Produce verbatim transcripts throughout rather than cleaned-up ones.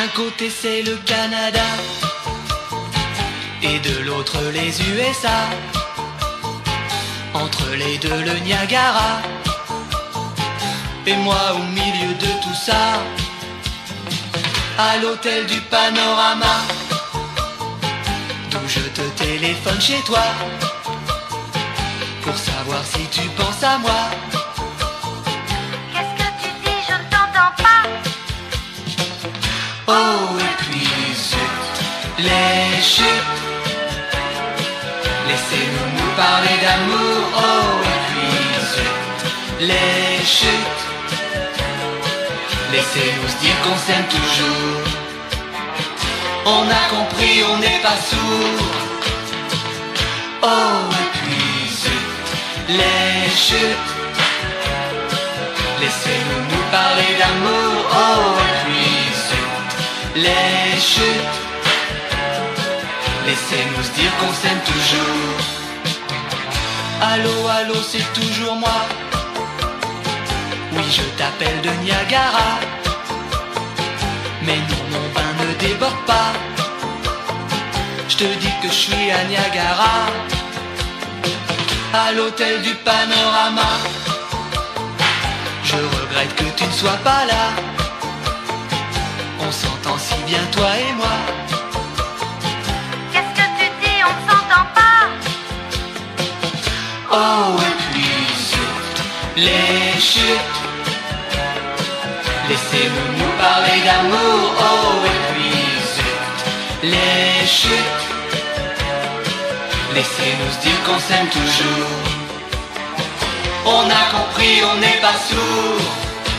côté c'est le Canada et de l'autre les U S A. Entre les deux le Niagara et moi au milieu de tout ça, à l'hôtel du Panorama, d'où je te téléphone chez toi pour savoir si tu penses à moi. Qu'est-ce que tu dis? Je ne t'entends pas. Oh et puis zut, les chutes. Laissez-nous nous parler d'amour. Oh et puis zut, les chutes. Laissez-nous se dire qu'on s'aime toujours. On a compris, on n'est pas sourd. Oh et puis zut, les chutes. Laissez-nous nous parler d'amour. Oh et puis zut, les chutes. Laissez-nous se dire qu'on s'aime toujours. Allô, allô, c'est toujours moi. Oui, je t'appelle de Niagara. Mais non, mon bain ne déborde pas. Je te dis que je suis à Niagara, à l'hôtel du Panorama. Je regrette que tu ne sois pas là. On s'entend si bien toi et moi. Qu'est-ce que tu dis? On ne s'entend pas. Oh et puis zut, les chutes. Laissez-nous nous parler d'amour. Oh et puis zut, les chutes. Laissez-nous se dire qu'on s'aime toujours. On a compris, on n'est pas sourd.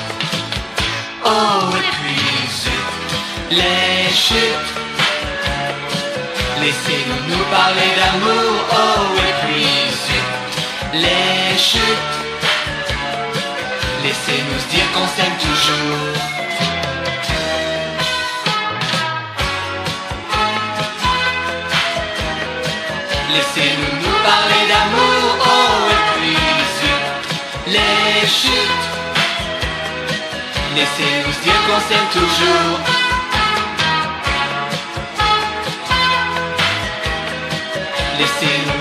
Oh et puis zut, les chutes. Laissez-nous nous parler d'amour. Oh et puis zut, les chutes. Laissez-nous se dire qu'on s'aime toujours. Laissez-nous nous parler d'amour. Oh et puis zut, les chutes. Laissez-nous se dire qu'on s'aime toujours. Laissez-nous